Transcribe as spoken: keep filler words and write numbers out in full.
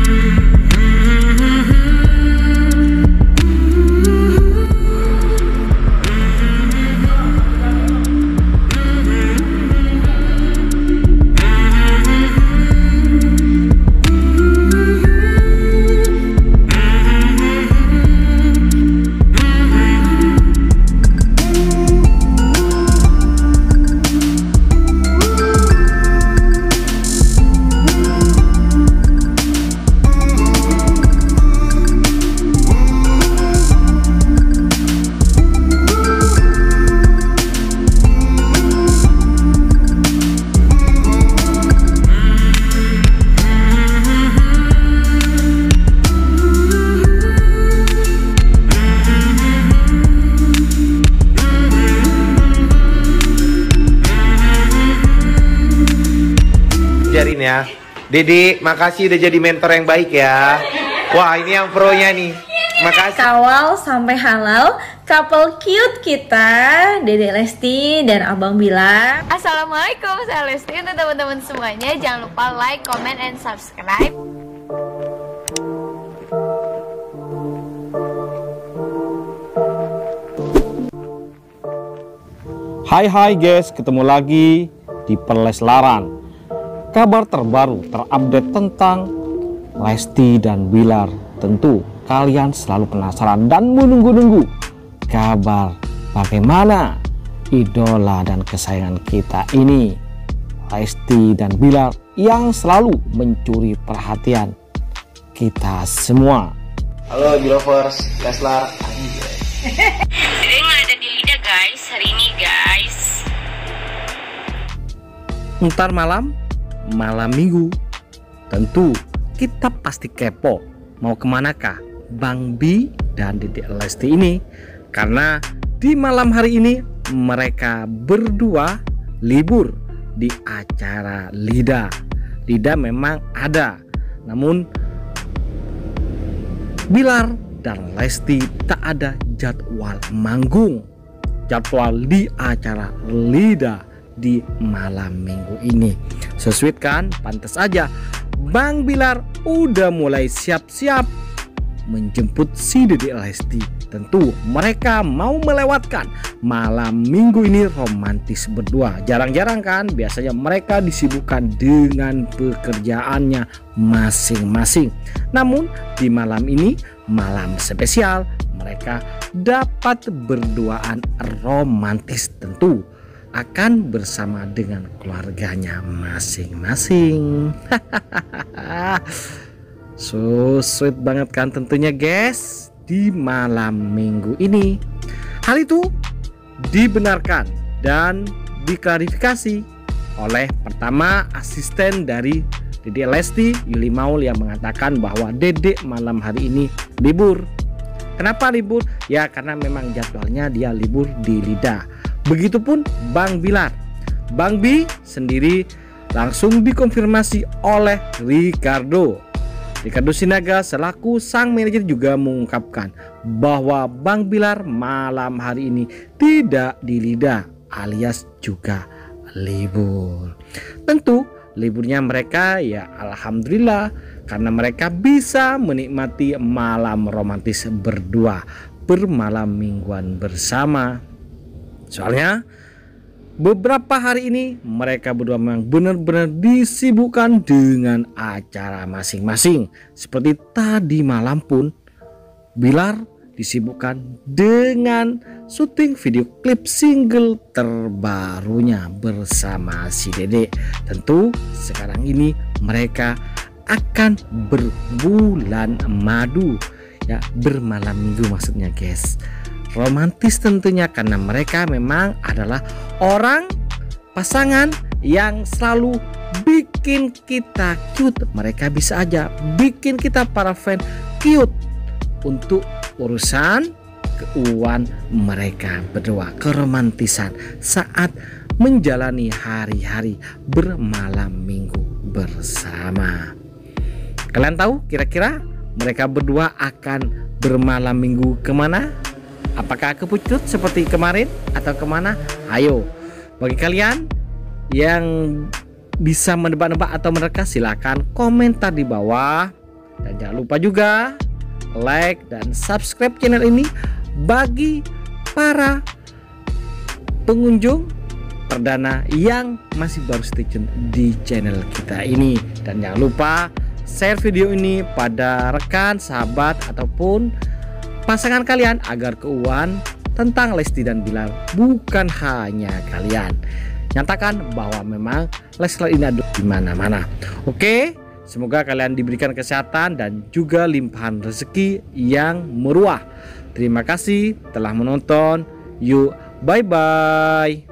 Ajarin ya, Dede, makasih udah jadi mentor yang baik ya. Wah, ini yang pro-nya nih. Makasih. Kawal sampai halal, couple cute kita, Dede Lesti dan Abang Bilar. Assalamualaikum, saya Lesti. Untuk teman-teman semuanya, jangan lupa like, comment, and subscribe. Hai hai guys, ketemu lagi di Perleslaran. Kabar terbaru terupdate tentang Lesti dan Bilar. Tentu kalian selalu penasaran dan menunggu-nunggu kabar bagaimana idola dan kesayangan kita ini, Lesti dan Bilar, yang selalu mencuri perhatian kita semua. Halo Bilovers, Leslar. Jadi nggak ada di lidah guys hari ini guys. Ntar malam, malam minggu, tentu kita pasti kepo mau kemanakah Bang Bi dan Dedek Lesti ini, karena di malam hari ini mereka berdua libur di acara Lida. Lida memang ada, namun Bilar dan Lesti tak ada jadwal manggung, jadwal di acara Lida di malam minggu ini. Sesuai kan? Pantas aja Bang Bilar udah mulai siap-siap menjemput si Dedek Lesti. Tentu mereka mau melewatkan malam minggu ini romantis berdua. Jarang-jarang kan, biasanya mereka disibukkan dengan pekerjaannya masing-masing. Namun di malam ini, malam spesial, mereka dapat berduaan romantis, tentu akan bersama dengan keluarganya masing-masing. So sweet banget kan tentunya guys di malam minggu ini. Hal itu dibenarkan dan diklarifikasi oleh pertama asisten dari Dedek Lesti, Yuli Maul, yang mengatakan bahwa Dedek malam hari ini libur. Kenapa libur? Ya karena memang jadwalnya dia libur di Lida. Begitupun Bang Bilar. Bang Bi sendiri langsung dikonfirmasi oleh Ricardo. Ricardo Sinaga selaku sang manajer juga mengungkapkan bahwa Bang Bilar malam hari ini tidak di Lida alias juga libur. Tentu liburnya mereka ya alhamdulillah, karena mereka bisa menikmati malam romantis berdua, bermalam mingguan bersama. Soalnya beberapa hari ini mereka berdua memang benar-benar disibukkan dengan acara masing-masing. Seperti tadi malam pun Bilar disibukkan dengan syuting video klip single terbarunya bersama si Dedek. Tentu sekarang ini mereka akan berbulan madu, ya bermalam minggu maksudnya guys. Romantis tentunya karena mereka memang adalah orang pasangan yang selalu bikin kita cute. Mereka bisa aja bikin kita para fan cute untuk urusan keuangan mereka berdua, keromantisan saat menjalani hari-hari bermalam minggu bersama. Kalian tahu kira-kira mereka berdua akan bermalam minggu kemana? Apakah ke Pucut seperti kemarin atau kemana? Ayo, bagi kalian yang bisa menebak-nebak atau menerka, silakan komentar di bawah. Dan jangan lupa juga like dan subscribe channel ini bagi para pengunjung perdana yang masih baru stay tune di channel kita ini. Dan jangan lupa share video ini pada rekan, sahabat ataupun pasangan kalian agar keuangan tentang Lesti dan Bilar bukan hanya kalian. Nyatakan bahwa memang Leslar ini ada di mana-mana. Oke, semoga kalian diberikan kesehatan dan juga limpahan rezeki yang meruah. Terima kasih telah menonton. Yuk, bye bye.